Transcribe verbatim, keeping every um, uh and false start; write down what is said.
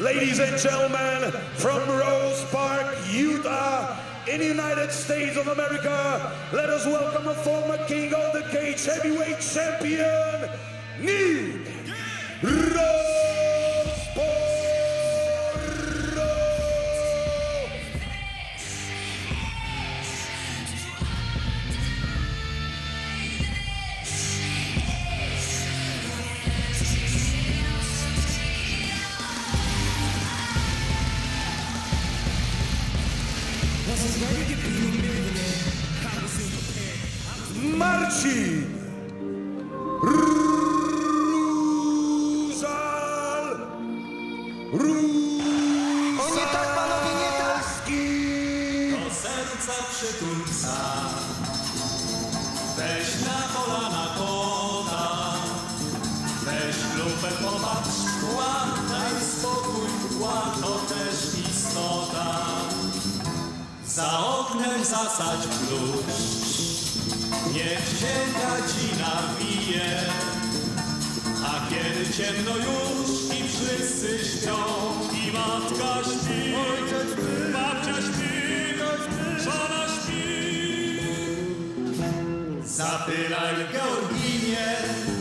Ladies and gentlemen, from Rose Park, Utah, in the United States of America, let us welcome a former king of the cage heavyweight champion, Nick Rossborough. Marcin Różalski. Do serca przytul psa, weź na kolana kota, weź lupę, popatrz, szkła, daj spokój, szkła, to też istota. Za oknem zasadź bluszcz, niech się gadzina wije, a kiedy ciemno już i wszyscy śpią, i matka śpi, babcia śpi, żona śpi. Zapylaj Georginie,